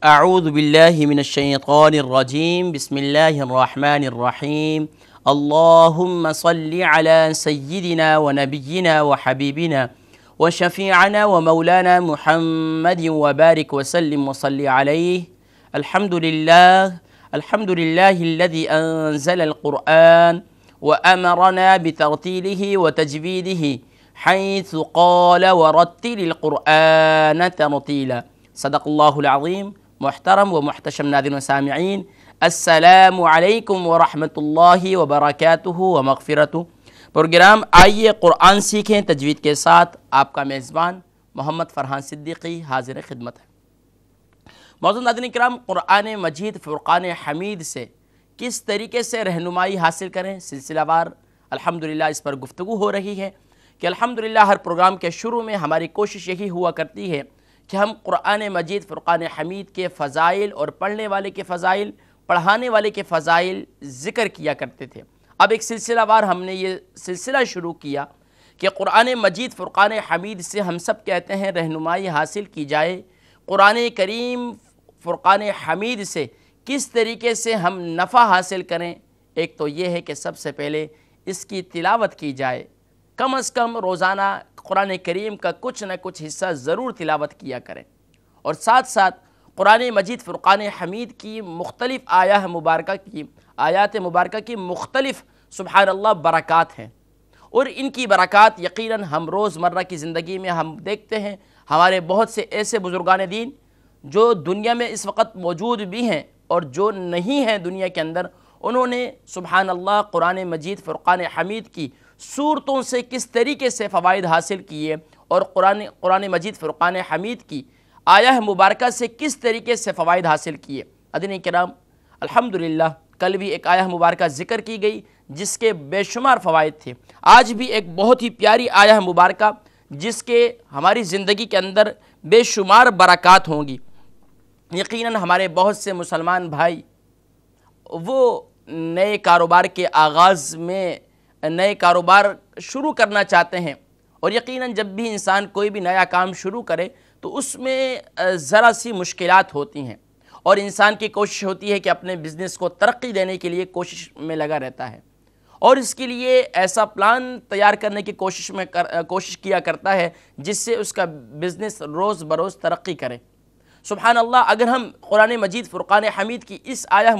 अऊज़ु बिल्लाहि मिनश्शैतानिर्रजीम बिस्मिल्लाहिर्रहमानिर्रहीम अल्लाहुम्मा सल्लि अला सय्यिदिना व नबिय्यिना व हबीबिना व शफ़ीअना व मौलाना मुहम्मदिन व बारिक व सल्लिम व सल्लि अलैहि अल्हम्दुलिल्लाहिल्लज़ी अंज़लल क़ुरआन व अमरना बितरतीलिहि व तजवीदिहि हैसु क़ाल व रत्तिलिल क़ुरआन तरतीला। सदक़ल्लाहुल अज़ीम। मुहतरम व मुहतशम नाज़रीन व सामिईन, अस्सलामु अलैकुम व रहमतुल्लाहि व बरकातुहु व मग़फ़िरतुहु। प्रोग्राम आइए क़ुरआन सीखें तजवीद के साथ, आपका मेज़बान मोहम्मद फ़रहान सिद्दीक़ी हाज़िर खिदमत है। मौजूद नाज़रीन किराम, क़ुरआन मजीद फ़ुरक़ान हमीद से किस तरीके से रहनुमाई हासिल करें, सिलसिलावार अल्हम्दुलिल्लाह इस पर गुफ्तगू हो रही है कि अल्हम्दुलिल्लाह हर प्रोग्राम के शुरू में हमारी कोशिश यही हुआ करती है कि हम क़ुरआन मजीद फ़ुरक़ान हमीद के फ़ज़ाइल और पढ़ने वाले के फ़ज़ाइल, पढ़ाने वाले के फ़ज़ाइल ज़िक्र किया करते थे। अब एक सिलसिलावार हमने ये सिलसिला शुरू किया कि क़ुरआन मजीद फ़ुरक़ान हमीद से हम सब कहते हैं रहनुमाई हासिल की जाए। क़ुरआन करीम फ़ुरक़ान हमीद से किस तरीके से हम नफ़ा हासिल करें। एक तो ये है कि सबसे पहले इसकी तिलावत की जाए, कम अज़ कम रोज़ाना क़ुरआन करीम का कुछ न कुछ हिस्सा ज़रूर तिलावत किया करें। और साथ साथ क़ुरआन मजीद फ़ुरक़ान हमीद की मुख्तलिफ़ आयात मुबारका की मुख्तलिफ़ सुबहानल्लाह बरक़ात हैं, और इनकी बरक़ात यक़ीनन हम रोज़मर्रा की ज़िंदगी में हम देखते हैं। हमारे बहुत से ऐसे बुज़ुर्गान दीन जो दुनिया में इस वक्त मौजूद भी हैं और जो नहीं हैं दुनिया के अंदर, उन्होंने सुबहानल्लाह क़ुरआन मजीद फ़ुरक़ान हमीद की सूरतों से किस तरीके से फ़वाइद हासिल किए और क़ुरआन मजीद फ़ुरक़ान हमीद की आयत मुबारका से किस तरीके से फ़वाइद हासिल किए। अदीन किराम, अल्हम्दुलिल्लाह कल भी एक आयत मुबारका ज़िक्र की गई जिसके बेशुमार फ़वाइद थे। आज भी एक बहुत ही प्यारी आयत मुबारका जिसके हमारी ज़िंदगी के अंदर बेशुमार बरक़ात होंगी। यकीनन हमारे बहुत से मुसलमान भाई वो नए कारोबार के आगाज़ में नए कारोबार शुरू करना चाहते हैं, और यकीनन जब भी इंसान कोई भी नया काम शुरू करे तो उसमें ज़रा सी मुश्किलात होती हैं, और इंसान की कोशिश होती है कि अपने बिज़नेस को तरक्की देने के लिए कोशिश में लगा रहता है, और इसके लिए ऐसा प्लान तैयार करने की कोशिश किया करता है जिससे उसका बिज़नेस रोज़ बरोज़ तरक्की करे। सुबहानल्लाह, अगर हम क़ुरआन मजीद फ़ुरक़ान हमीद की इस आयत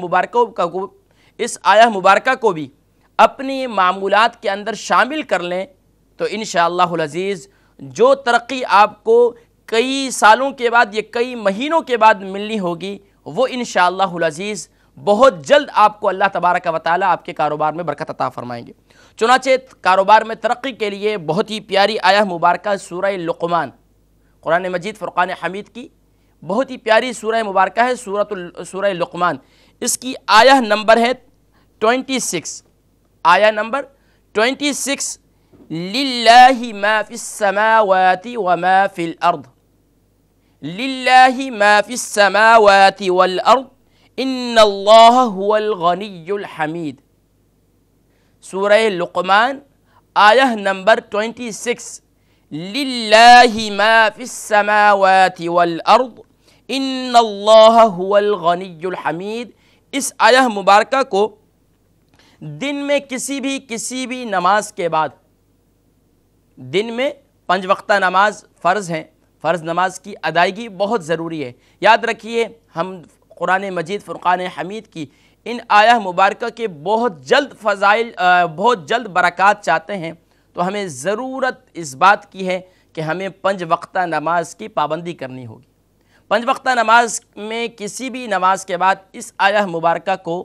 मुबारका को भी अपनी मामूलात के अंदर शामिल कर लें तो इंशाअल्लाहुल अज़ीज़ जो तरक्की आपको कई सालों के बाद या कई महीनों के बाद मिलनी होगी, वो इंशाअल्लाहुल अज़ीज़ बहुत जल्द आपको अल्लाह तबारक व तआला आपके कारोबार में बरकत अता फ़रमाएंगे। चुनाचे कारोबार में तरक्की के लिए बहुत ही प्यारी आयत मुबारका सूरह लुक़मान, क़ुरआन मजीद फ़ुरक़ान हमीद की बहुत ही प्यारी सूरह मुबारका है, सूरह लुक़मान। इसकी आयत नंबर है 26, आयत नंबर 26, लिल्लाहि मा फ़िस्समावाति व मा फ़िल अर्द, लिल्लाहि मा फ़िस्समावाति वल अर्द इन्नल्लाह हुवल गनियुल हमीद। सूरह लुक़मान आयत नंबर 26, लिल्लाहि मा फ़िस्समावाति वल अर्द इन्नल्लाह हुवल गनियुल हमीद। इस आयत मुबारका को दिन में किसी भी नमाज के बाद, दिन में 5 वक्ता नमाज फ़र्ज़ हैं, फ़र्ज़ नमाज की अदायगी बहुत ज़रूरी है। याद रखिए, हम क़ुरआन मजीद फ़ुरक़ान हमीद की इन आयत मुबारका के बहुत जल्द फ़ज़ाइल, बहुत जल्द बरक़ात चाहते हैं, तो हमें ज़रूरत इस बात की है कि हमें 5 वक्ता नमाज की पाबंदी करनी होगी। 5 वक्ता नमाज में किसी भी नमाज के बाद इस आयत मुबारका को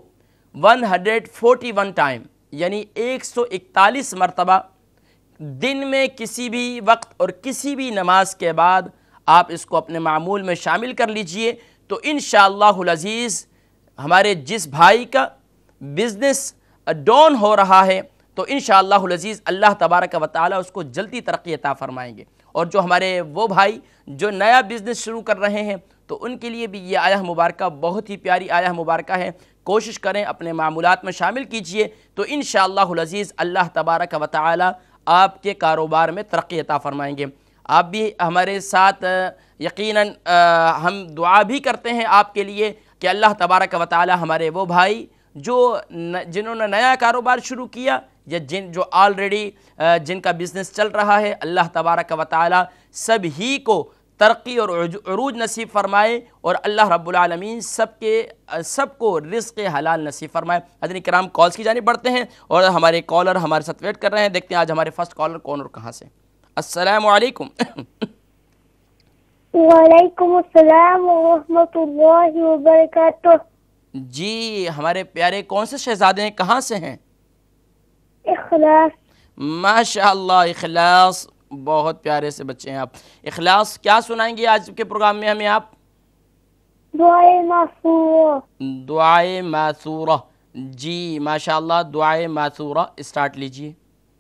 141 टाइम यानी 141 मरतबा दिन में किसी भी वक्त और किसी भी नमाज के बाद आप इसको अपने मामूल में शामिल कर लीजिए, तो इंशाअल्लाहुल अज़ीज़ हमारे जिस भाई का बिज़नेस डाउन हो रहा है तो इंशाअल्लाहुल अज़ीज़ अल्लाह तबारक व तआला उसको जल्दी तरक्की अता फ़रमाएंगे। और जो हमारे वो भाई जो नया बिज़नेस शुरू कर रहे हैं तो उनके लिए भी ये आयत मुबारका बहुत ही प्यारी आयत मुबारका है। कोशिश करें अपने मामूलात में शामिल कीजिए, तो इंशाअल्लाहुल अज़ीज़ अल्लाह तबारक व तआला आपके कारोबार में तरक्की अता फ़रमाएंगे। आप भी हमारे साथ यकीनन हम दुआ भी करते हैं आपके लिए कि अल्लाह तबारक व तआला हमारे वो भाई जो जिन्होंने नया कारोबार शुरू किया या जो ऑलरेडी जिनका बिज़नेस चल रहा है, अल्लाह तबारक व तआला सभी को तरक्की और उरूज नसीब फरमाए और अल्लाह रब्बुल आलमीन सबको रिज़्क़ हलाल नसीब फरमाए। हज़रात किराम, कॉल्स की जानिब बढ़ते हैं और हमारे कॉलर हमारे साथ वेट कर रहे हैं। देखते हैं आज हमारे फर्स्ट कॉलर कौन और कहाँ से। अस्सलामु अलैकुम। वालेकुम अस्सलाम व रहमतुल्लाहि व बरकातुहू। जी हमारे प्यारे कौन से शहजादे हैं, कहाँ से हैं? इखलास। माशाअल्लाह, इखलास, बहुत प्यारे से बच्चे हैं आप। इखलास, क्या सुनाएंगे आज के प्रोग्राम में हमें आप? दुआए मासूरा। दुआए मासूरा। जी माशाअल्लाह, दुआए मासूरा स्टार्ट लीजिए।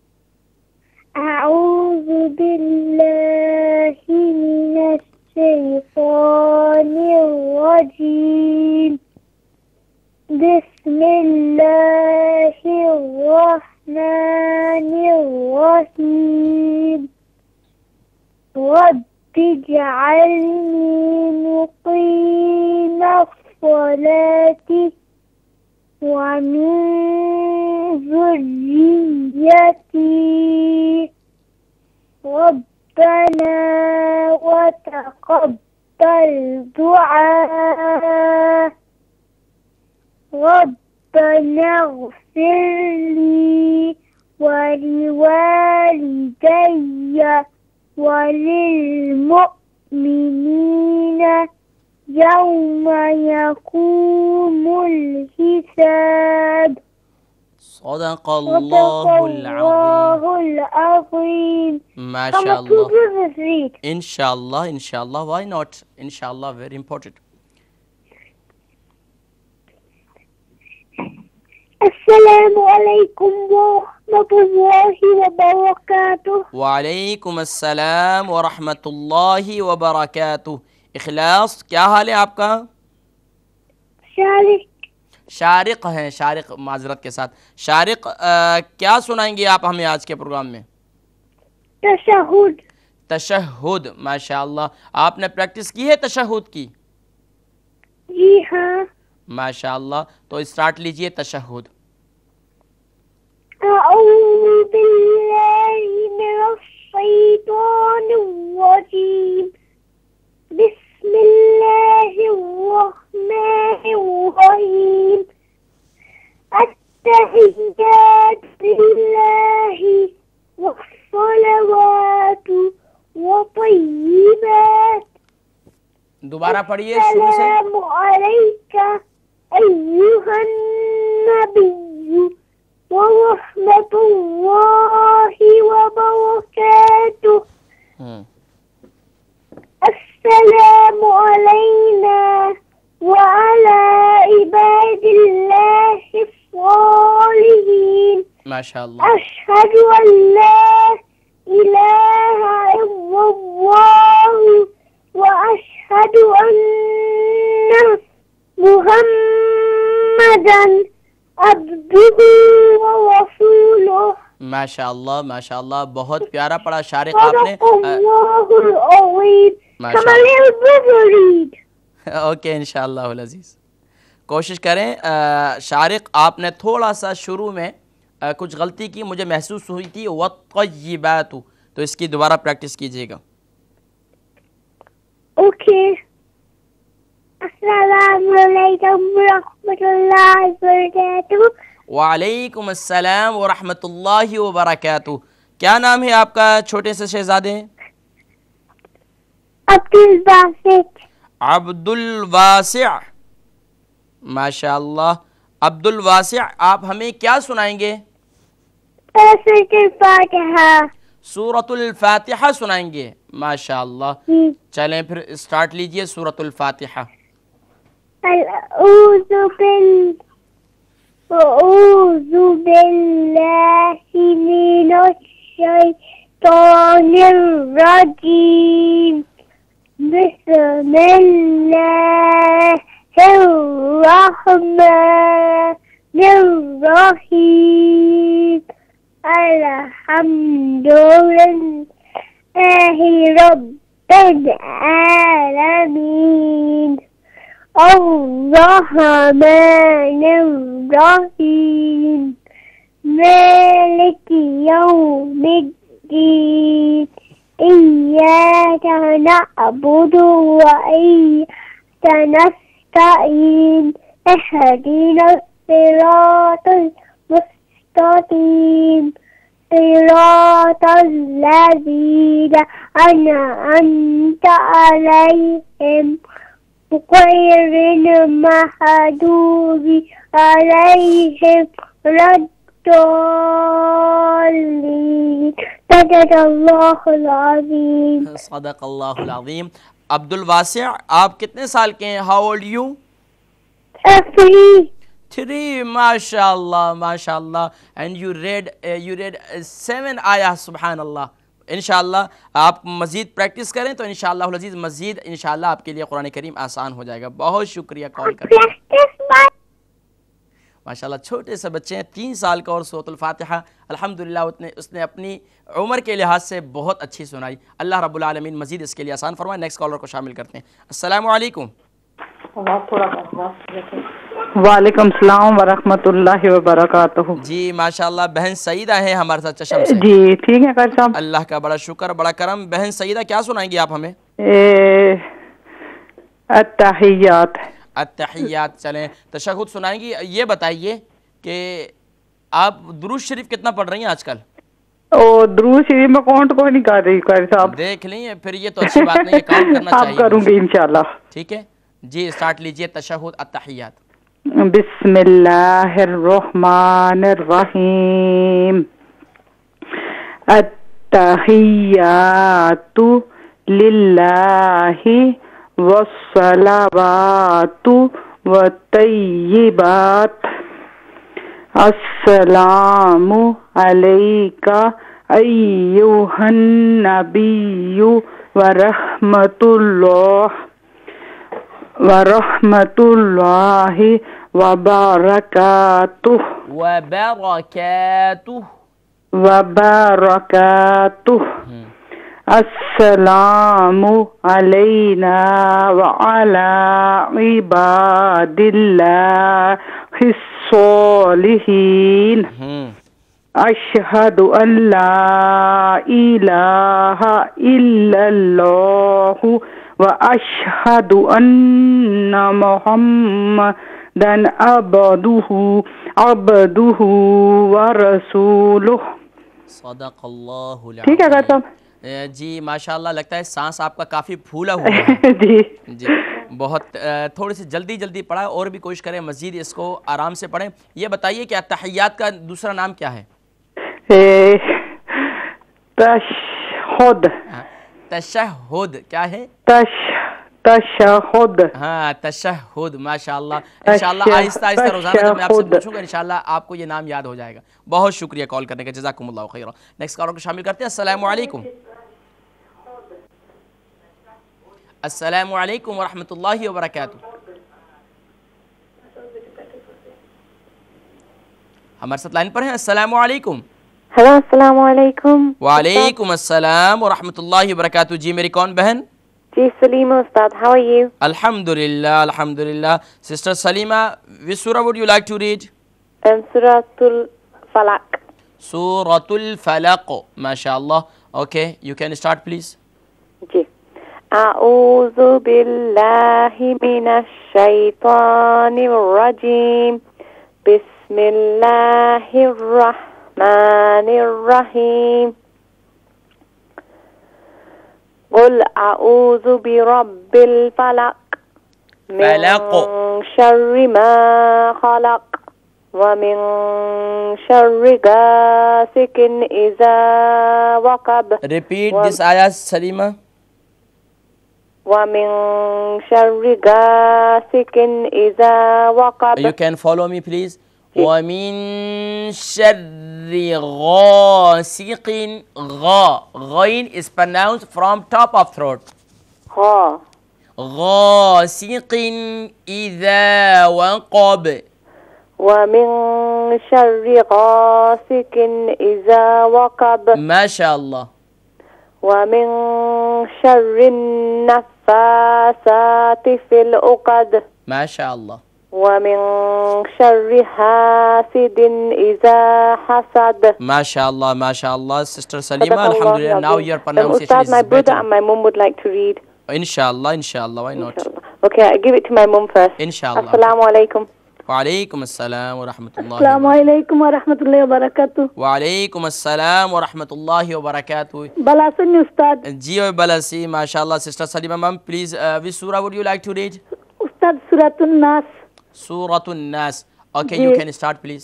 अऊज़ु बिल्लाहि मिनश शैतानिर रजीम। बिस्मिल्लाहिर रहमानिर रहीम। रब्बिजअलनी मुक़ीमस्सलाति व मिन ज़ुर्रिय्यती रब्बना व तक़ब्बल दुआ। रब्बना इग़फ़िरली व लिवालिदैय व लिलमुअ्मिनीन यौम यक़ूमुल हिसाब। सदक़ल्लाहुल अज़ीम। माशाअल्लाह। इंशाअल्लाह, इंशाअल्लाह, व्हाई नॉट, इंशाअल्लाह, वेरी इंपॉर्टेंट। अस्सलामु अलैकुम व रहमतुल्लाहि व बरकातुहू। वालेकुम अस्सलाम व रहमतुल्लाहि व बरकातुहू। इखलास, क्या हाल है आपका? शारिक हैं, शारिक, माजरत के साथ शारिक, क्या सुनाएंगे आप हमें आज के प्रोग्राम में? तशहुद। तशहुद, माशाअल्लाह, आपने प्रैक्टिस की है तशहुद की? जी हाँ। माशाअल्लाह, तो स्टार्ट लीजिए तशहुद। अऊज़ु बिल्लाहि मिनश शैतानिर रजीम। बिस्मिल्लाहिर रहमानिर रहीम। अत्तहिय्यातु लिल्लाहि वस्सलावातु व तय्यिबात। दोबारा पढ़िए शुरू से। अस्सलामु अलैका अय्युहन नबिय्यु व रहमतुल्लाहि व बरकातुहू। अस्सलामु अलैना व अला इबादिल्लाहि स्सालिहीन। माशाअल्लाह। अशहदु अल्ला इलाहा इल्लल्लाह व अशहदु अन्ना मुहम्मदन अब्दुहु व रसूलुहु। माशाअल्लाह, माशाअल्लाह, बहुत प्यारा पढ़ा शारिक आपने। ओके, इंशाअल्लाह अज़ीज़, कोशिश करें। शारिक, आपने थोड़ा सा शुरू में कुछ गलती की, मुझे महसूस हुई थी, वत्तय्यिबातु, तो इसकी दोबारा प्रैक्टिस कीजिएगा। ओके। अस्सलामु अलैकुम व रहमतुल्लाहि व बरकातुहू। वालेकुम अस्सलाम व रहमतुल्लाहि व बरकातुहू। क्या नाम है आपका छोटे से शहजादे? अब्दुल वासिअ। अब्दुल वासिअ, माशाअल्लाह। अब्दुल वासिअ, आप हमें क्या सुनाएंगे? सूरतुल फातिहा। सूरतुल फातिहा सुनाएंगे, माशाअल्लाह। चलें फिर स्टार्ट लीजिए सूरतुल फातिहा। अऊज़ु बिल्लाहि मिनश शैतानिर रजीम। बिस्मिल्लाहिर रहमानिर रहीम। رب العالمين الرحمن الرحيم مالك يوم الدين إياك نعبد وإياك نستعين اهدنا الصراط المستقيم صراط الذين أنعمت عليهم غير المغضوب عليهم ولا الضالين صدق الله العظيम। सदक अल्लाहुल अज़ीम। अब्दुल वासिअ, आप कितने साल के हैं? How old you? 3। माशाअल्लाह माशाअल्लाह। एंड यू रेड 7 आया, सुभान अल्लाह। इंशाअल्लाह आप मज़ीद प्रैक्टिस करें तो इंशाअल्लाह अज़ीज़ मज़ीद इंशाअल्लाह आपके लिए कुरान करीम आसान हो जाएगा। बहुत शुक्रिया कॉल करने का। माशाअल्लाह छोटे से बच्चे हैं, 3 साल का, और सूरतुल फातिहा अल्हम्दुलिल्लाह उसने अपनी उम्र के लिहाज से बहुत अच्छी सुनाई। अल्लाह रब्बुल आलमीन मज़ीद इसके लिए आसान फरमाए। नेक्स्ट कॉलर को शामिल करते हैं। अस्सलामु अलैकुम। वालेकुम सलाम व रहमतुल्लाहि व बरकातुहू। जी माशाअल्लाह, बहन सईदा है हमारे साथ चशम से। जी ठीक है कारी साहब, अल्लाह का बड़ा शुक्र, बड़ा करम। बहन सईदा, क्या सुनाएंगी आप हमें? अत्तहियात। अत्तहियात, चलें तशहुद सुनाएंगी। ये बताइए कि आप दुरूद शरीफ कितना पढ़ रही हैं आजकल? ओ दुरूद शरीफ में काउंट कोई नहीं कर रही कारी साहब। देख ली, फिर ये तो अच्छी बात नहीं है, काउंट करना आप चाहिए। करूंगी इंशाल्लाह। ठीक है जी, स्टार्ट लीजिए तशहुद अत्तहियात। बिस्मिल्लाहिर्रहमानिर्रहीम। अत्तहियातु लिल्लाहि वस्सलावातु वत्तय्यिबात। अस्सलामु अलैका अय्युहन नबिय्यु वरहमतुल्लाहि वबरकातुह। अस्सलामु अलैना व अला इबादिल्लाहिस सालिहीन। अशहदु अन ला इलाहा इल्लल्लाहु व अशहदु अन्ना मुहम्मदन अब्दुहु व रसूलुहु। सदक़ल्लाहुल अज़ीम। ठीक है कारी साहब जी माशाल्लाह, लगता है सांस आपका काफ़ी फूला हुआ है। जी बहुत थोड़ी सी जल्दी जल्दी पढ़ा, और भी कोशिश करें मज़ीद इसको आराम से पढ़ें। ये बताइए कि अत्तहियात का दूसरा नाम क्या है? तशहुद। तशहुद क्या है? तशहुद। हाँ तशहुद, माशाल्लाह। इंशाल्लाह आहिस्ता आहिस्ता रोजाना जब मैं आपसे पूछूंगा इंशाल्लाह आपको ये नाम याद हो जाएगा। बहुत शुक्रिया कॉल करने का, जज़ाकुमुल्लाहु खैरा। नेक्स्ट कॉलर को शामिल करते हैं। अस्सलामु अलैकुम। अस्सलामु अलैकुम व रहमतुल्लाहि व बरकातुहू। हमारे साथ लाइन पर हैं। अस्सलामु अलैकुम। हेलो अस्सलामु अलैकुम। वालेकुम अस्सलाम व रहमतुल्लाहि व बरकातुहू। जी मेरी कौन बहन? जी सलीमा उस्ताद, हाउ आर यू? अल्हम्दुलिल्लाह अल्हम्दुलिल्लाह। Sister Salima, which surah would you like to read? सूरतुल फलक। सूरतुल फलक, माशाअल्लाह। Okay, you can start please. जी। अऊज़ु बिल्लाहि मिनश शैतानिर रजीम। बिस्मिल्लाहिर रहमानिर रहीम। क़ुल अऊज़ु बिरब्बिल फलक मिन शर्रि मा खलक व मिन शर्रि गासिकिन इज़ा वक़ब। Repeat this ayah Salima. व मिन शर्रि गासिकिन इज़ा वक़ब। You can follow me please. ومن شر غاسق. Ghain is pronounced from top of throat. غاسق إذا وقب. ومن شر غاسق إذا وقب. ما شاء الله. ومن شر النفاثات في العقد माशाअल्लाह। ومن شر حاسد إذا حسد. माशाअल्लाह माशाअल्लाह sister Salima, Sadaqallahu alhamdulillah, now al-Azim. your pronunciation Ustad, is my brother better. and my mum would like to read. Inshallah, inshallah, why not? Okay, I give it to my mum first. Inshallah. Assalamu alaikum. वालेकुम अस्सलाम व रहमतुल्लाहि Assalamualaikum warahmatullahi wabarakatuh. वालेकुम अस्सलाम व रहमतुल्लाहि व बरकातुहू। Balasun Ustad. जी और बलसी माशाअल्लाह। Sister Salima ma'am, please which surah would you like to read? Ustad Suratun Nas. Suratun Nas. Okay, जी. you can start please.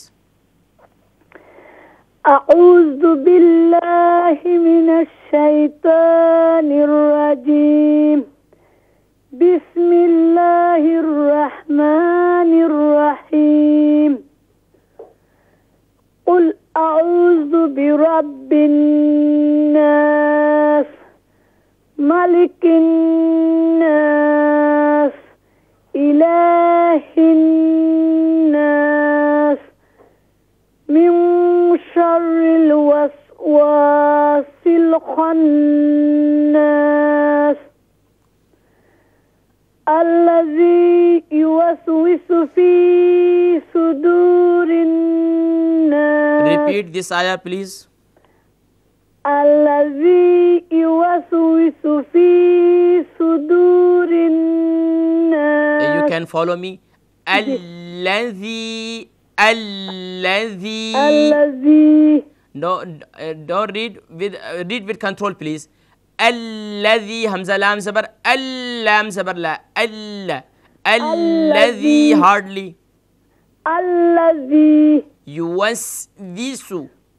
A'udzu billahi minasy syaithanir rajim. Bismillahirrahmanirrahim. Qul a'udzu birabbin nas, malikin nas, ilahin nas, min syarril waswasil khannas, allazi yuwaswisu fi sudurin nas. Repeat this ayah please. Allazi yuwaswisu fi sudurin nas. You can follow me. Allazi. Allazi. No, don't read with control please. Allazi hamza lam zabar lam zabar la allazi hardly. Allazi Yuwaswisu.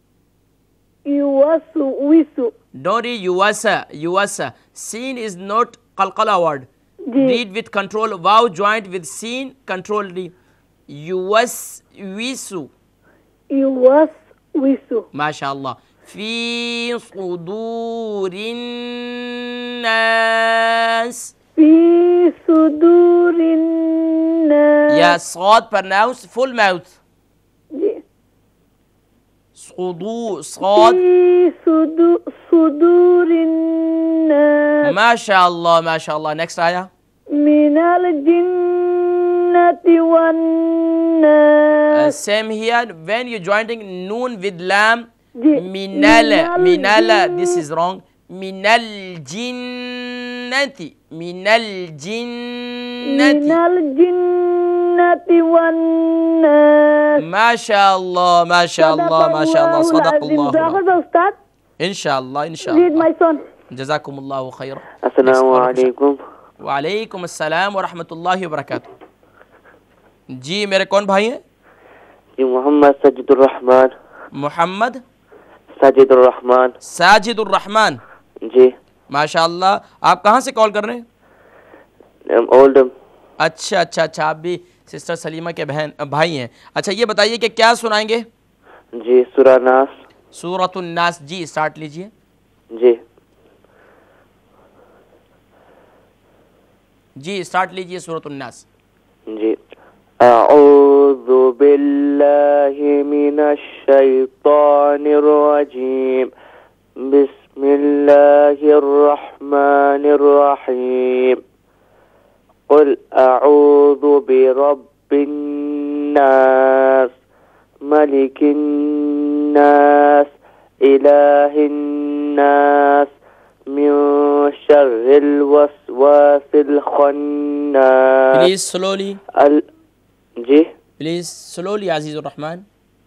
yuwaswisu. Don't read yuwasa. Sin is not qalqala word. जी. Read with control. Wow joint with sin, control read. Yuwaswisu. Yuwaswisu. MashaAllah. Fi sudurin nas. Fi sudurin nas. Yeah, sad pronounce full mouth. जी. Sad. Fi sudurin nas. MashaAllah. Next ayah. Minal jinnati wan nas. Same here. When you joining noon with lam, जी. minala. This is wrong. Minal jinnati. Minal jinnati wan nas. MashaAllah. Sadaqallah. Bravo, Ustad. Inshallah. Read my son. Jazakumullahu khair. Assalamu alaikum. वालेकुम अस्सलाम व रहमतुल्लाहि व बरकातुहू। जी मेरे कौन भाई हैं? जी मोहम्मद साजिदुर रहमान। मोहम्मद साजिदुर रहमान। साजिदुर रहमान। जी माशाअल्लाह। आप कहाँ से कॉल कर रहे हैं? ओल्डम। अच्छा, आप भी सिस्टर सलीमा के बहन भाई हैं। अच्छा, ये बताइए कि क्या सुनाएंगे? जी सूरह नास। सूरतुन नास। जी स्टार्ट लीजिए। जी स्टार्ट लीजिए सूरतुन नास। जी अऊज़ु बिल्लाहि मिनश शैतानिर रजीम। बिस्मिल्लाहिर रहमानिर रहीम। क़ुल अऊज़ु बिरब्बिन नास, मलिकिन नास, इलाहिन नास, मिन शर्रिल वस्वासिल खन्नास। Please slowly. जी प्लीज स्लोली अजीज़ुर रहमान।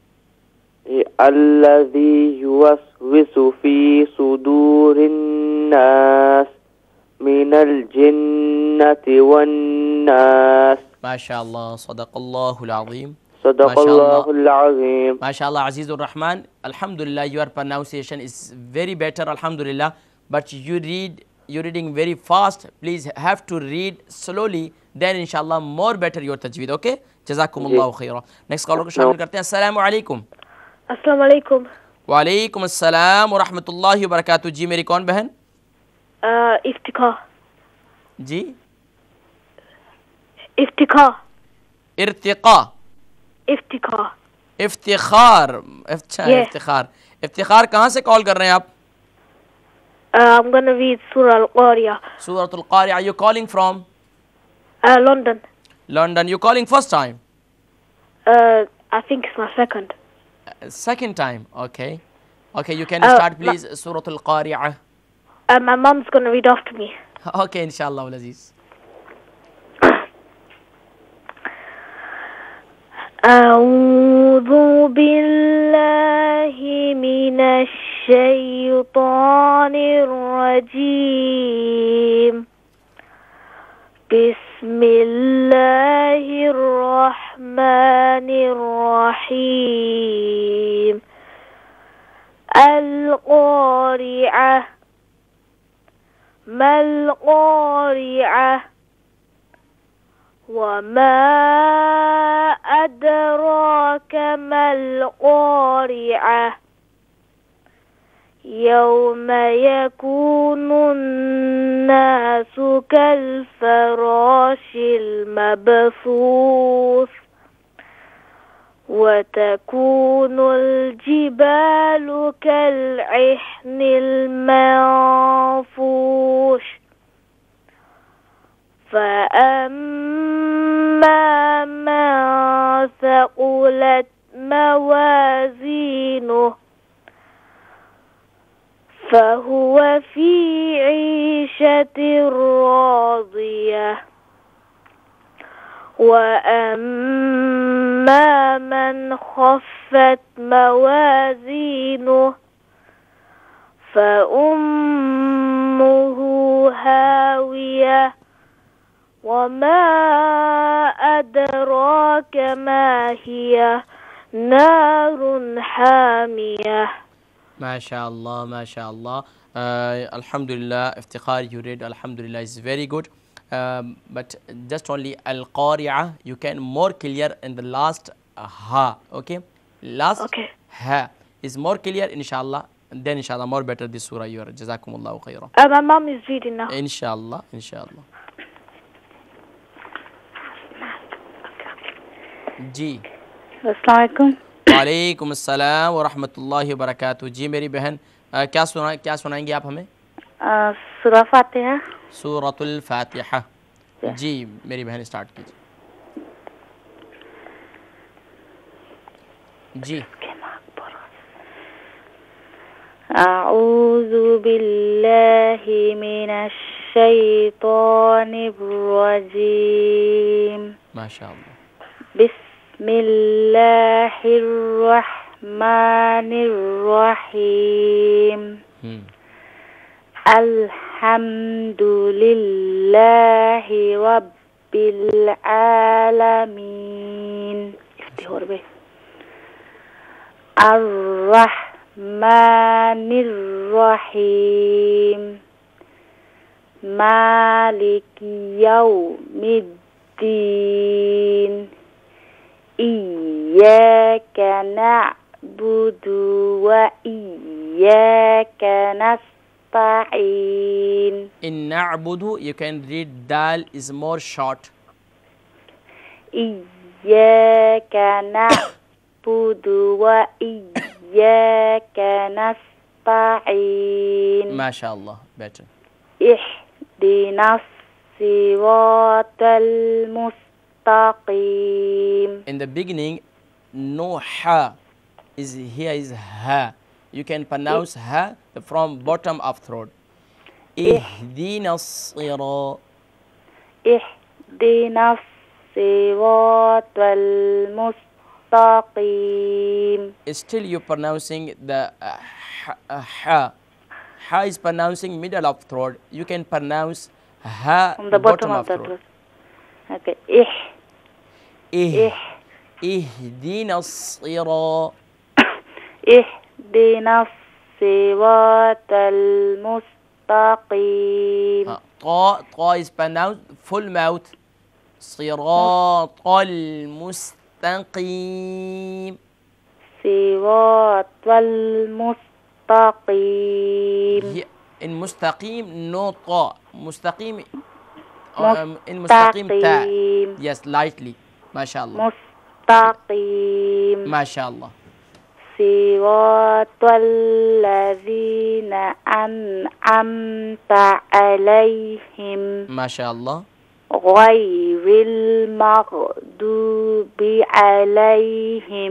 अल्लज़ी युवस्विसु फी सुदूरिन नास मिनल जिन्नति वन नास। माशाअल्लाह। सदक़ल्लाहुल अज़ीम। सदक़ल्लाहुल अज़ीम। माशाअल्लाह अजीज़ुर रहमान। अल्हम्दुलिल्लाह, your pronunciation is very better, alhamdulillah, but you're reading very fast. Please have to read slowly, then inshallah more better your tajweed. Okay, जज़ाकुमुल्लाहु खैरा। नेक्स्ट कॉलर को शामिल करते हैं। अस्सलामु अलैकुम। अस्सलाम वालेकुम। वालेकुम अस्सलाम व रहमतुल्लाहि व बरकातुहू। जी मेरी कौन बहन? इफ्तिखा। जी इफ्तिखा। इर्तिका। इफ्तिखा। इफ्तिखार। अच्छा, Yes. इफ्तिखार कहाँ से कॉल कर रहे हैं आप? I'm gonna read Surah Al-Qari'ah. Surah Al-Qari'ah. Are you calling from London. London? You calling first time? I think it's my second. Second time. Okay. Okay, you can start please. Surah Al-Qari'ah. My mom's gonna read after me. Okay, inshallah, Ul Aziz. أعوذ بالله من الشيطان الرجيم بسم الله الرحمن الرحيم القارعة ما القارعة وما أدراك ما القارعة يوم يكون الناس كالفراش المبثوث وتكون الجبال كالعهن المنفوش فأما من ثقلت موازينه فهو في عيشة راضية وأما من خفت موازينه فأمه هاوية وما أدراك ما هي نار حامية. MashaAllah, MashaAllah. Alhamdulillah, iftikhar you read, Alhamdulillah is very good. But just only Al-Qari'ah, you can more clear in the last ha, okay? Last ha is more clear, inshallah. Then inshallah more better this surah you are. Jazakumullahu khairan. My mom is reading now. Inshallah, inshallah. जी अस्सलाम वालेकुम। वालेकुम अस्सलाम व रहमतुल्लाहि व बरकातुहू। जी मेरी बहन क्या सुनाएंगी आप हमें? सूरह फातिहा। सूरतुल फातिहा। जी मेरी बहन स्टार्ट कीजिए। जी अऊज़ु बिल्लाहि मिनश शैतानिर रजीम। माशाअल्लाह। बिस्मिल्लाहिर रहमानिर रहीम। अल्हम्दुलिल्लाहि रब्बिल आलमीन। अर्रहमानिर रहीम। मालिकि यौमिद्दीन। इय्याका नअबुदु व इय्याका नस्तईन। In na'budu you can read dal is more short. इय्याका नअबुदु व इय्याका नस्तईन। MashaAllah, better. इहदिनस सिरातल Mustakim. In the beginning no ha is here is ha. You can pronounce ha from bottom of throat. Ihdinas sira. Ihdinas siratal mustaqim. Still you pronouncing the ha. Ha is pronouncing middle of throat. You can pronounce ha from the bottom of the throat. Okay. Ihdinas sira. Ihdinas siratal mustaqim. Ta is pronounced full mouth. Siratal mustaqim. Siratal mustaqim. In mustaqim no ta. Mustaqim in mustaqim ta. Yes, lightly. MashaAllah. Mustaqim. MashaAllah. सिरातल्लज़ीना अन्अमता अलैहिम माशाअल्लाह। गैरिल मग़दूबि अलैहिम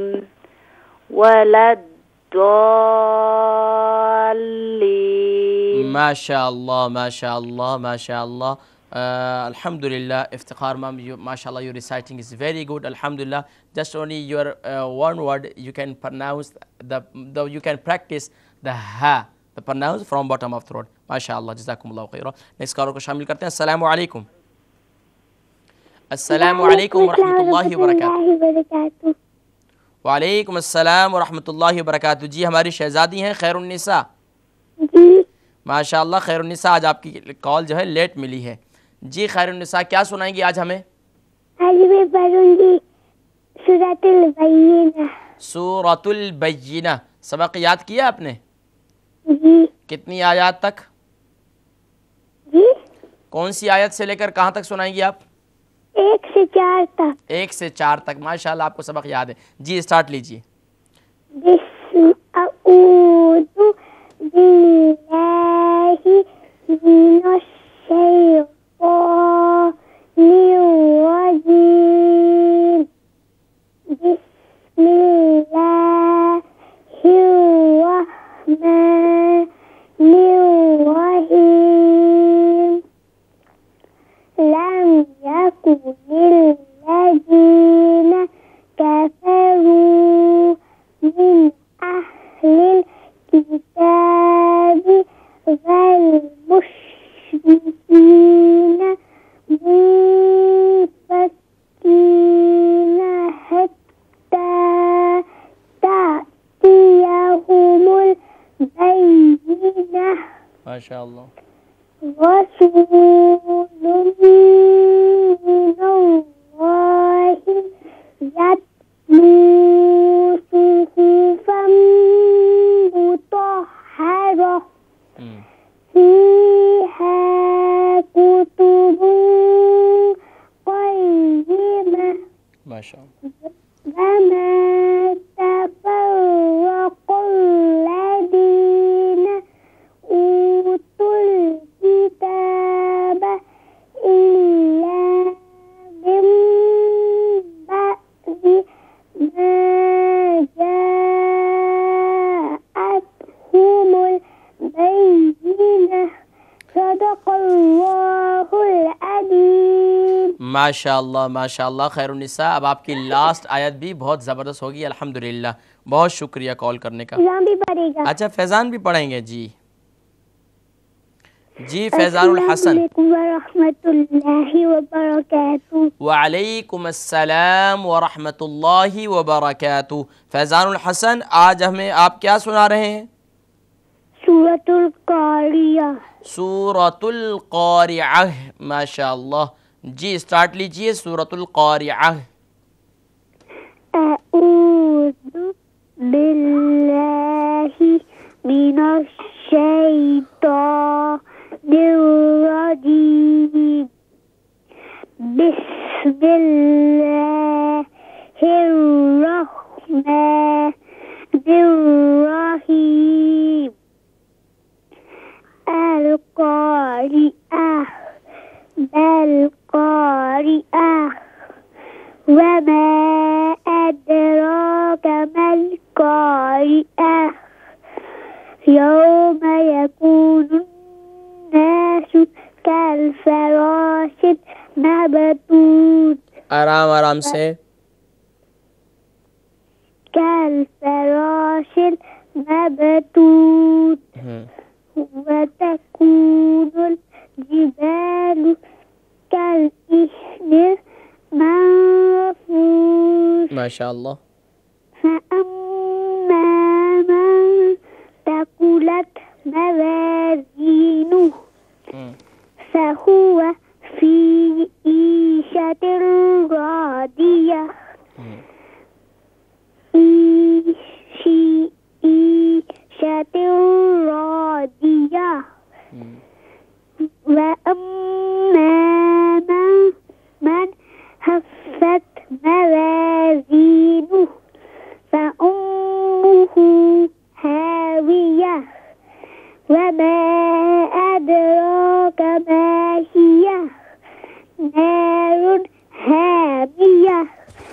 वलद्दॉल्लीन। माशाअल्लाह माशाअल्लाह माशाअल्लाह। Alhamdulillah, Iftikhar ma'am, you, mashallah, your reciting is very good. Alhamdulillah, just only your one word you can pronounce you can practice the ha, the pronounce from bottom of throat. Mashallah, jazakumullahu khairan. Next caller को शामिल करते हैं। अस्सलामु अलैकुम। अस्सलामु अलैकुम व रहमतुल्लाहि व बरकातुहू। वालेकुम अस्सलाम व रहमतुल्लाहि व बरकातुहू। जी हमारी शहजादी हैं खैरुन्निसा। जी माशाअल्लाह खैरुन्निसा, आज आपकी कॉल जो है लेट मिली है। जी खैरुन्निसा, क्या सुनाएंगी आज हमें? आज मैं पढ़ूंगी सूरतुल बय्यिना। सूरतुल बय्यिना सबक याद किया आपने? जी कितनी आयत तक? जी कौन सी आयत से लेकर कहाँ तक सुनाएंगी आप? 1 से 4 तक। 1 से 4 तक। माशाअल्लाह, आपको सबक याद है। जी स्टार्ट लीजिए। अऊज़ु बिल्लाहि मिनश शैतानिर रजीम। बिस्मिल्लाहिर रहमानिर रहीम। लम यकुनिल लज़ीना कफ़रू मिन अहलिल किताबि वल मुश्रिकीना मुनफ़क्कीना हत्ता तातियहुमुल बय्यिना। माशाअल्लाह। रसूलुम मिनल्लाहि यत्लू सुहुफ़म मुतहहरा फ़ीहा कुतुबुन क़य्यिमा। माशाअल्लाह। वमा तफ़र्रक़ुल्लज़ीना ऊतुल किताब इल्ला मिन बअदि मा जाअतहुमुल बय्यिना। सदक़ल्लाहुल अज़ीम। माशाअल्लाह माशाअल्लाह खैरुन्निसा, अब आपकी लास्ट आयत भी बहुत ज़बरदस्त होगी। अल्हम्दुलिल्लाह, बहुत शुक्रिया कॉल करने का। फैज़ान भी पढ़ेगा। अच्छा, फैज़ान भी पढ़ेंगे। जी जी फैज़ानुल हसन। वरहमतुल्लाहि वबरकातुहू। वालेकुम अस्सलाम व रहमतुल्लाहि व बरकातुहू। फैज़ानुल हसन, आज हमें आप क्या सुना रहे हैं? सूरतुल कारिया। सूरतुल कारिअह। माशाअल्लाह। जी स्टार्ट लीजिए। सूरतुल कारिअह। अऊज़ु बिल्लाहि मिनश शैतानिर रजीम। बिस्मिल्लाहिर रहमानिर रहीम। अल कारिअह बल कारिअह वमा अदराका मल कारिअह यौम यकूनुन नासु कल फराशिल मबतूत। आराम आराम से। कल फराशिल मबतूत वतकूनुल जिबालु कल इह्निल मंफूश। माशाअल्लाह। फअम्मा मन तकुलत मवाज़ीनुहु फहुव फी ईशतिर रादिया। ईशतिर रादिया। वअम्मा मन हफ़्फ़त मवाज़ीनुहु फउम्मुहु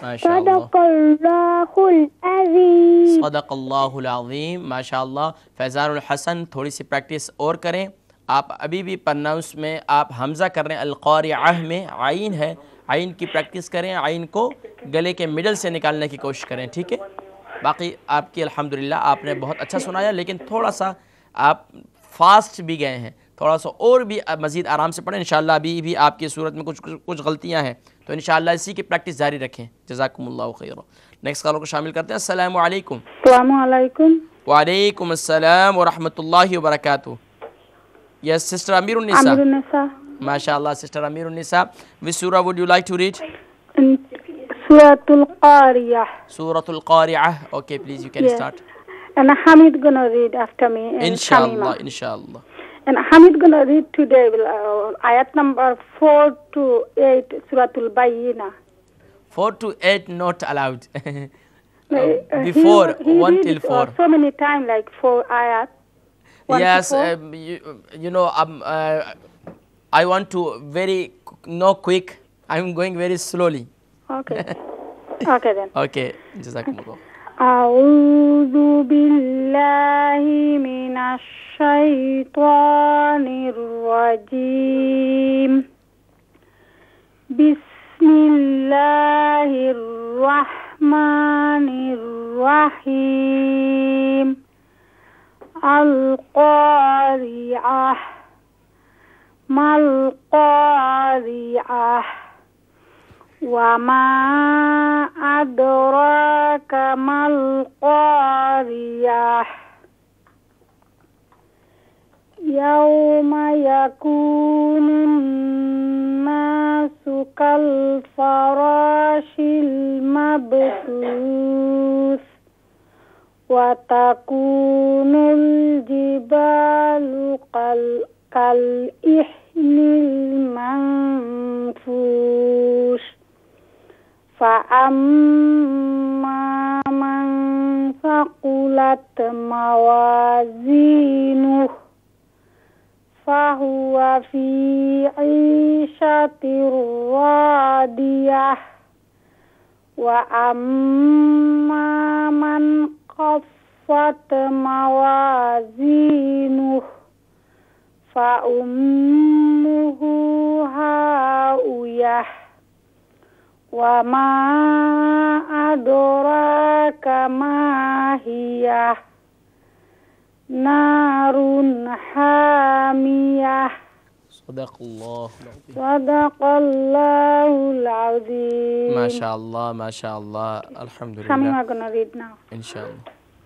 माशाअल्लाह, सदक़ल्लाहुल अज़ीम। सदक़ल्लाहुल अज़ीम, माशाअल्लाह। फैज़ानुल हसन, थोड़ी सी प्रैक्टिस और करें। आप अभी भी प्रोनाउंस में आप हमज़ा कर रहे हैं, अल-क़ारिअह में आइन है, आइन की प्रैक्टिस करें, आइन को गले के मिडल से निकालने की कोशिश करें, ठीक है। बाकी आपकी अल्हम्दुलिल्लाह आपने बहुत अच्छा सुनाया, लेकिन थोड़ा सा आप फास्ट भी गए हैं, थोड़ा सा और भी मज़ीद आराम से पढ़ें इंशाअल्लाह। अभी भी आपकी सूरत में कुछ गलतियाँ हैं, तो इंशाअल्लाह इसी की प्रैक्टिस जारी रखें। जज़ाकुमुल्लाहु खैर। नेक्स्ट कॉलर को शामिल करते हैं। अस्सलामु अलैकुम। अस्सलामु अलैकुम। वालेकुम अस्सलाम व रहमतुल्लाहि व बरकातुहू। Yes sister Amirunnisa. अमीरुन्निसा। माशाअल्लाह sister Amirunnisa, which surah would you like to read? Suratul Qari'ah. Suratul Qari'ah. Okay, please you can Yes. start. And Hamid gonna read after me. And Inshallah, Shamima. inshallah. And Hamid gonna read today ayat number 4 to 8, Suratul Bayyina. 4 to 8 not allowed. Before Before 1 till 4. So many times, like 4 ayat. 1 to Yes, 4. you know, I want to very no quick. I'm going very slowly. Okay. Okay then. Okay, jazakumullah. أعوذ بالله من الشيطان الرجيم. بسم الله الرحمن الرحيم. القارعة ما القارعة وما أدراك ما القارعة يوم يكون الناس كالفراش المبثوث وتكون الجبال كالإحن المنفوش فأما من ثقلت موازينه فهو في عيشة راضية وأما من خفت موازينه فأمه هاوية وما أدراك ما هي نار حامية صدق الله العظيم. صدق الله العظيم. ما شاء الله, ما شاء الله. Alhamdulillah. Shamima gonna read now. Inshallah.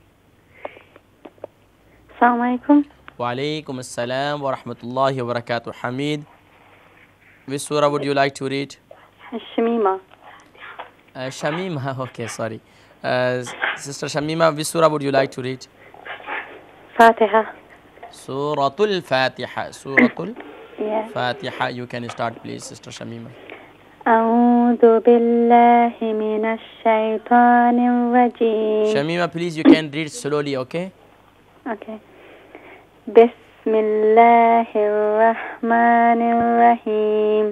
Assalamu alaikum. Wa alaikum assalam wa rahmatullahi wa barakatuh. Hamid, which surah would you like to read? Shamima. Shamima, okay, sorry. Sister Shamima, which surah would you like to read? Fatiha. Suratul Fatiha. Suratul Yes. Fatiha. You can start, please, Sister Shamima. أعوذ بالله من الشيطان الرجيم. Shamima, please, you can read slowly, okay? Okay. بسم الله الرحمن الرحيم.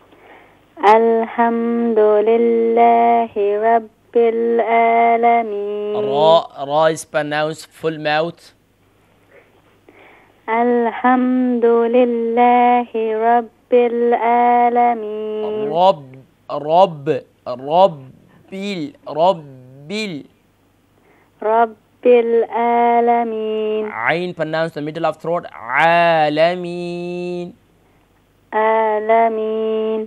الحمد لله رب العالمين. Ra is pronounced full mouth. الحمد لله رب العالمين. Rabbil. رب العالمين. Ain pronounced the middle of throat. Alameen. عالمين.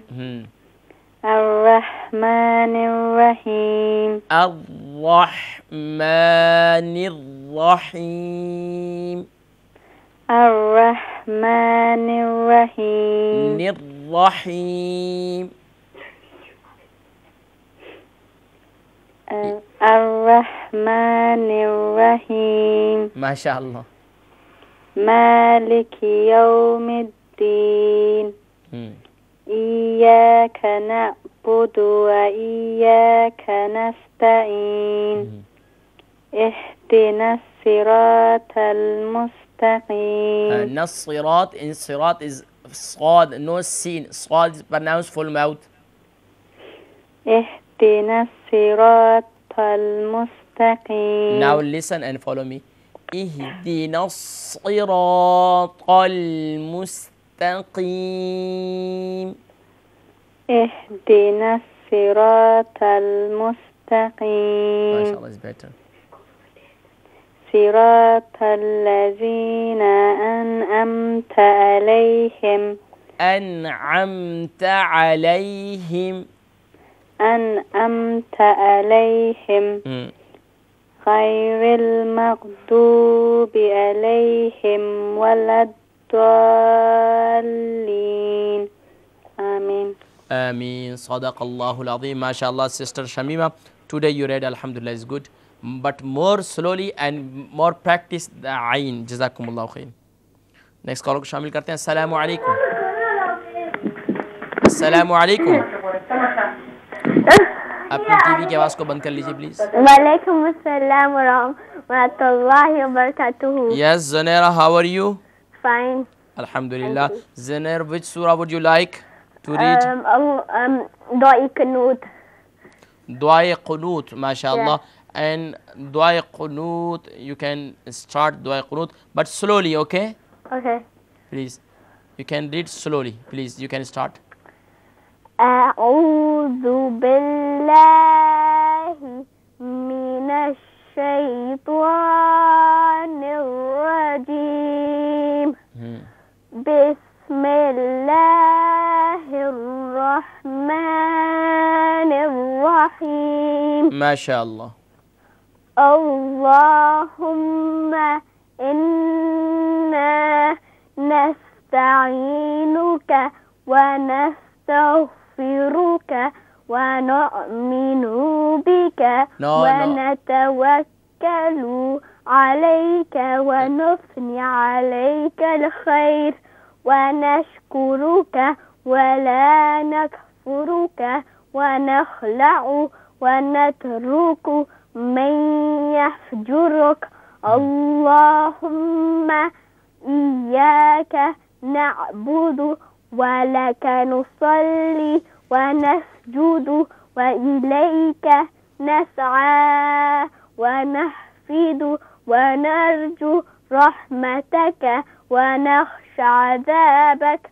الرحمن الرحيم. Ar-Rahmanir Rahim. الرحمن الرحيم. Nir-Rahim. الرحمن الرحيم. MashaAllah. مالك يوم الدين. إياك نعبد وإياك نستعين. اهدنا الصراط المستقيم. Nas-Sirat, in Sirat is Sad, no sin. Sad is pronounced full mouth. اهدنا اهدنا الصراط المستقيم. Now listen and follow me. اهدنا الصراط المستقيم. اهدنا الصراط ما المستقيم. شاء الله is better. صراط الذين أنعمت عليهم أنعمت عليهم. أنعمت عليهم غير المغضوب عليهم ولا الضالين. آمين. Ameen. Sadaqallahu al-Azim. MashaAllah, Sister Shamima. Today you read Alhamdulillah is good. But more slowly and more practice the Ain. Jazakumullahu khair. Next call को शामिल करते हैं. Assalamu alaikum. Assalamu alaikum. अपनी टीवी की आवाज़ को बंद कर लीजिए प्लीज. वालेकुम अस्सलाम व रहमतुल्लाहि व बरकातुहू. Yes, Zanera, how are you? Fine. Alhamdulillah. Zaner, which surah would you like to read? Du'a Qunut. Dua Qunut, mashallah. And Dua Qunut, you can start Dua Qunut, but slowly, okay? Okay. Please. You can read slowly, please. You can start. أعوذ بالله من الشيطان الرجيم. بسم الله الرحمن الرحيم. MashaAllah. اللهم إنا نستعينك ونستغفرك ونؤمن بك ونتوكل عليك ونثني عليك الخير ونشكرك ولا نكفرك ونخلع ونترك من يفجرك. اللهم إياك نعبد ولك نصلي ونسجد وإليك نسعى ونحفد ونرجو رحمتك ونخشى عذابك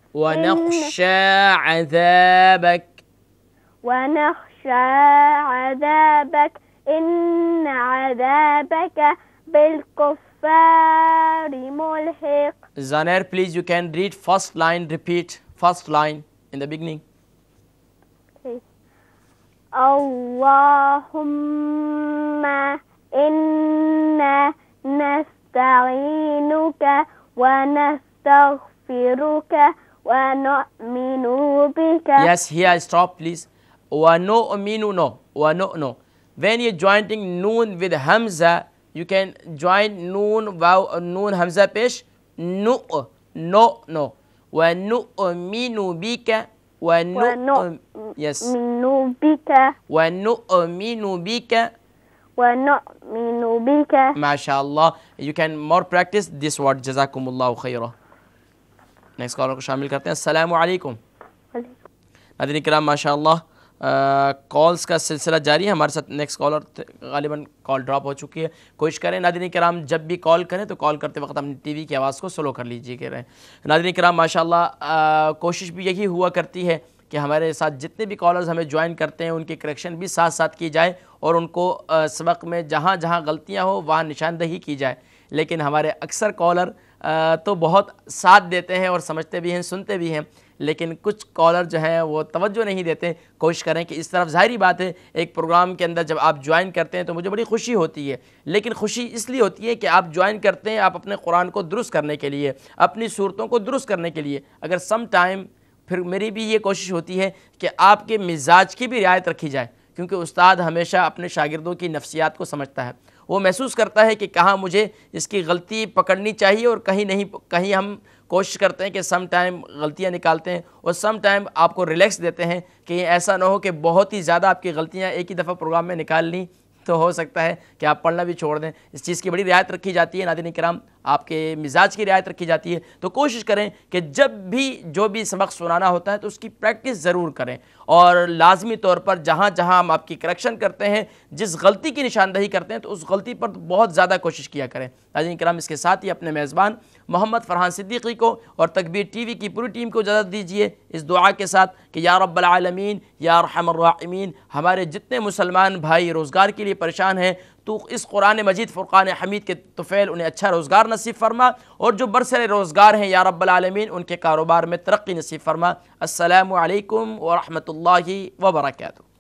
إن عذابك بالكفار ملحق. Zaner, please, you can read first line, repeat first line in the beginning. Okay. اللهم إنا نستعينك ونستغفرك ونؤمن بك. Yes, here stop please. وَنُؤْمِنُ no. وَنُؤْنُ. When you're joining noon with Hamza, you can join noon, wow, noon, Hamza pesh. No. وَنُؤْمِنُ بِكَ. Yes. وَنُؤْمِنُ بِكَ. MashaAllah. You can more practice this word. Jazakumullahu khairah. Next caller को शामिल करते हैं. Assalamu alaikum. नाज़रीन किराम, माशाअल्लाह calls का सिलसिला जारी है. हमारे साथ नेक्स्ट कॉलर गालिबन कॉल ड्रॉप हो चुकी है. कोशिश करें नाज़रीन किराम, जब भी कॉल करें तो कॉल करते वक्त अपनी टीवी की आवाज़ को स्लो कर लीजिए कह रहे हैं. नाज़रीन किराम, माशाअल्लाह कोशिश भी यही हुआ करती है कि हमारे साथ जितने भी कॉलर्स हमें ज्वाइन करते हैं उनकी करेक्शन भी साथ साथ की जाए और उनको सबक में जहाँ जहाँ गलतियाँ हो वहाँ निशानदही की जाए. लेकिन हमारे अक्सर कॉलर तो बहुत साथ देते हैं और समझते भी हैं, सुनते भी हैं, लेकिन कुछ कॉलर जो हैं वो तवज्जो नहीं देते. कोशिश करें कि इस तरफ, ज़ाहिरी बात है एक प्रोग्राम के अंदर जब आप ज्वाइन करते हैं तो मुझे बड़ी खुशी होती है, लेकिन खुशी इसलिए होती है कि आप ज्वाइन करते हैं आप अपने कुरान को दुरुस्त करने के लिए, अपनी सूरतों को दुरुस्त करने के लिए. अगर सम टाइम फिर मेरी भी ये कोशिश होती है कि आपके मिजाज की भी रियायत रखी जाए, क्योंकि उस्ताद हमेशा अपने शागिर्दों की नफ्सियात को समझता है. वो महसूस करता है कि कहाँ मुझे इसकी गलती पकड़नी चाहिए और कहीं नहीं. कहीं हम कोशिश करते हैं कि सम टाइम गलतियाँ निकालते हैं और सम टाइम आपको रिलैक्स देते हैं कि ऐसा ना हो कि बहुत ही ज़्यादा आपकी गलतियाँ एक ही दफ़ा प्रोग्राम में निकाल ली तो हो सकता है कि आप पढ़ना भी छोड़ दें. इस चीज़ की बड़ी रियायत रखी जाती है. नाज़रीन किराम, आपके मिजाज की रियायत रखी जाती है। तो कोशिश करें कि जब भी जो भी सबक सुनाना होता है तो उसकी प्रैक्टिस ज़रूर करें, और लाजमी तौर पर जहाँ जहाँ हम आपकी करेक्शन करते हैं, जिस गलती की निशानदही करते हैं, तो उस गलती पर बहुत ज़्यादा कोशिश किया करें। नाज़रीन किराम, इसके साथ ही अपने मेज़बान मोहम्मद फ़रहान सिद्दीकी को और तकबीर टीवी की पूरी टीम को इजाज़त दीजिए इस दुआ के साथ कि या रब्बल आलमीन या अरहमर राहिमीन, हमारे जितने मुसलमान भाई रोज़गार के लिए परेशान हैं, तो इस कुरान मजीद फ़ुरक़ान हमीद के तुफ़ैल उन्हें अच्छा रोज़गार नसीब फरमा, और जो बरसरे रोज़गार हैं या रब्बल आलमीन उनके कारोबार में तरक्की नसीब फरमा। अस्सलामु अलैकुम व रहमतुल्लाहि व बरकातुहू।